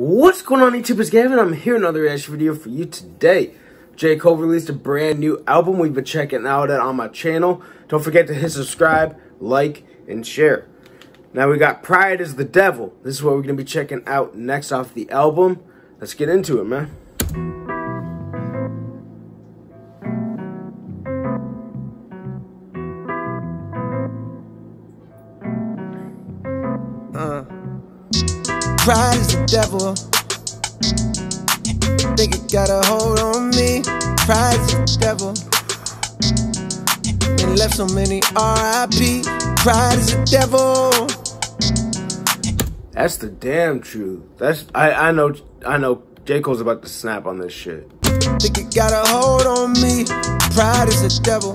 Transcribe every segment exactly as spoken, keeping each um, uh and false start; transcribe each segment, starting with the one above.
What's going on YouTube, it's Gavin. I'm here in another reaction video for you today. J. Cole released a brand new album. We've been checking out it on my channel. Don't forget to hit subscribe, like, and share. Now we got Pride is the Devil. This is what we're going to be checking out next off the album. Let's get into it, man. Uh. Pride is the devil. Think it got a hold on me. Pride is the devil. And left so many R I P. Pride is the devil. That's the damn truth. That's I I know I know J. Cole's about to snap on this shit. Think it got a hold on me. Pride is the devil.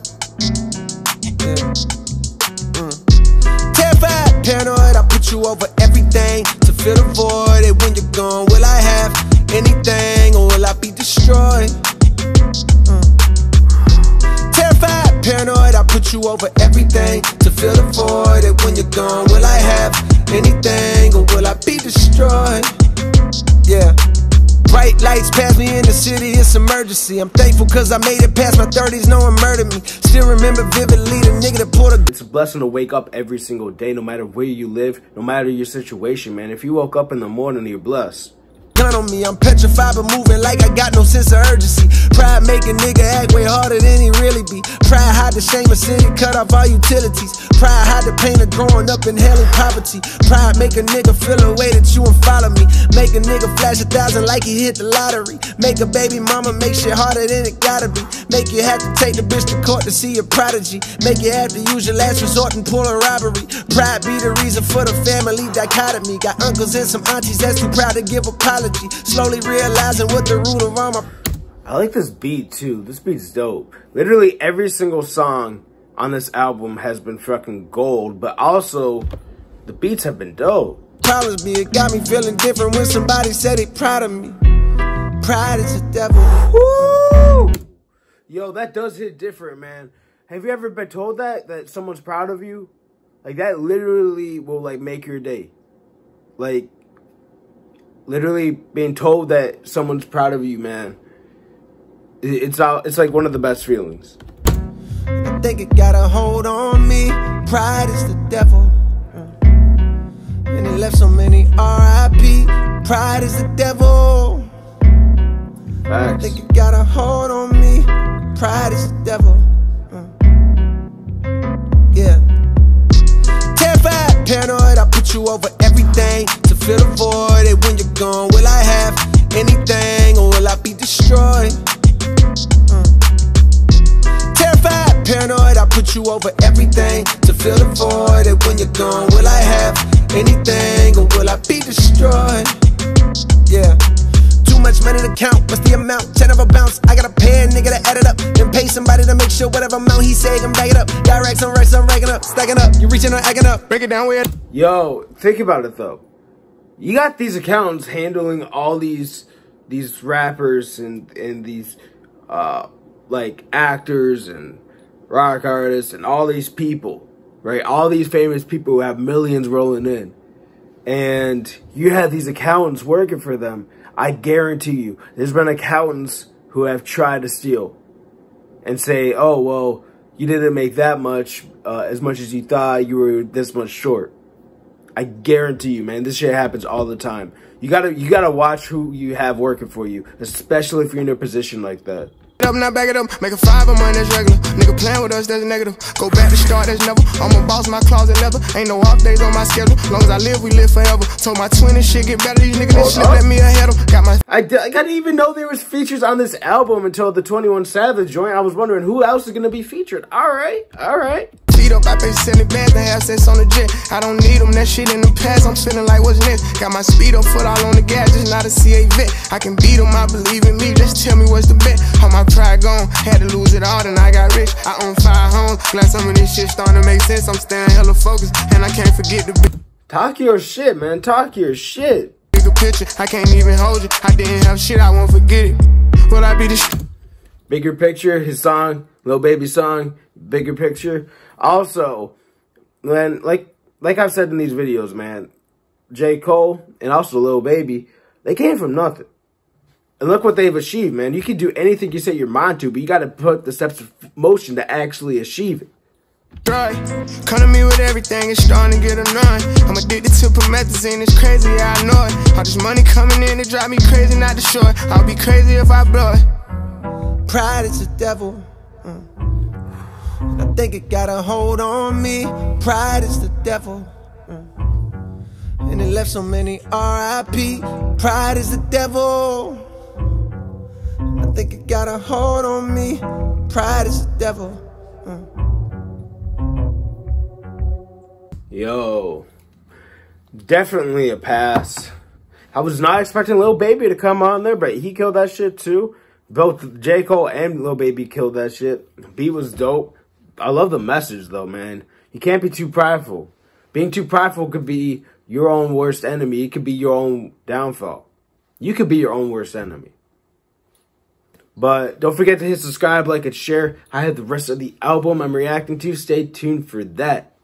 Yeah. Mm. Terrified, paranoid, I put you over everything to fill the void. And when you're gone, will I have anything or will I be destroyed? Mm. Terrified, paranoid, I put you over everything to fill the void. And when you're gone, will I have anything or will I be destroyed? Yeah. Bright lights pass me in the city, it's emergency. I'm thankful cause I made it past my thirties, no one murdered me. Still remember vividly the nigga that pulled a... It's a blessing to wake up every single day, no matter where you live, no matter your situation, man. If you woke up in the morning, you're blessed. Gun on me, I'm petrified but moving like I got no sense of urgency. Pride make a nigga act way harder than he really be. Pride hide the shame of city, cut off all utilities. Pride hide the pain of growing up in hell and poverty. Pride make a nigga feel a way that you and follow me. Make a nigga flash a thousand like he hit the lottery. Make a baby mama make shit harder than it gotta be. Make you have to take the bitch to court to see your prodigy. Make you have to use your last resort and pull a robbery. Pride be the reason for the family dichotomy. Got uncles and some aunties that's too proud to give apology. Slowly realizing what the root of all my... I like this beat too. This beat's dope. Literally every single song on this album has been fucking gold, but also the beats have been dope. Problems be it got me feeling different when somebody said they proud of me. Pride is the devil. Woo! Yo, that does hit different, man. Have you ever been told that that someone's proud of you? Like that literally will like make your day. Like literally being told that someone's proud of you, man. It's all, it's like one of the best feelings. I think it got a hold on me. Pride is the devil. And it left so many R I P. Pride is the devil. Facts. I think it got a hold on me. Pride is the devil. Yeah. Terrified, paranoid, I put you over everything to fill the void. And when you're gone, will I have anything or will I be destroyed? Uh. Terrified, paranoid, I put you over everything to fill the void. And when you're gone, will I have anything or will I be destroyed? Yeah. Too much money to count, what's the amount? Ten of a bounce, I gotta pay a nigga to add it up. Then pay somebody to make sure whatever amount he say can back it up. Got racks on racks, I'm racking up, stacking up. You reaching or acting up, break it down with it. Yo, think about it though. You got these accountants handling all these these rappers and and these uh like actors and rock artists and all these people, right? All these famous people who have millions rolling in. And you have these accountants working for them. I guarantee you, there's been accountants who have tried to steal and say, oh, well, you didn't make that much, uh, as much as you thought, you were this much short. I guarantee you, man, this shit happens all the time. You gotta, you gotta watch who you have working for you, especially if you're in a position like that. Up, now back it up, make a five of mine, that's regular. Nigga playing with us, that's negative. Go back to start, that's never. I'm a boss, my closet leather. Ain't no off days on my schedule. Long as I live, we live forever. Told my twin and shit get better. These niggas that slip at me ahead of. Got my. I, d I didn't even know there was features on this album until the twenty-one Savage joint. I was wondering who else is gonna be featured. All right, all right. Feet up, I pay seventy bands to have sex on the jet. I don't need them, that shit in the past. I'm feeling like what's next. Got my speed up, foot all on the gas, just not a C A vet. I can beat them, I believe in me. Just tell me what's the bet. All my pride gone. Had to lose it all, then I got rich. I own five homes. Glad some of this shit starting to make sense. I'm staying hella focused, and I can't forget the big. Talk your shit, man. Talk your shit. Bigger picture, I can't even hold you. I didn't have shit, I won't forget it. Will I be the sh Bigger Picture, his song, Lil Baby song, Bigger Picture. Also, when like like I've said in these videos, man, J. Cole and also Lil Baby, they came from nothing. And look what they've achieved, man. You can do anything you set your mind to, but you got to put the steps of motion to actually achieve it. Right. Come to me with everything, it's starting to get annoying. I'm addicted to promethazine, it's crazy, yeah, I know it. All this money coming in, it drive me crazy, not to show it. I'll be crazy if I blow it. Pride is the devil. Mm. I think it got a hold on me. Pride is the devil. Mm. And it left so many R I P. Pride is the devil. I think it got a hold on me. Pride is the devil. Mm. Yo, definitely a pass. I was not expecting Lil Baby to come on there, but he killed that shit too. Both J. Cole and Lil Baby killed that shit. Beat was dope. I love the message though, man. You can't be too prideful. Being too prideful could be your own worst enemy. It could be your own downfall. You could be your own worst enemy. But don't forget to hit subscribe, like, and share. I have the rest of the album I'm reacting to. Stay tuned for that.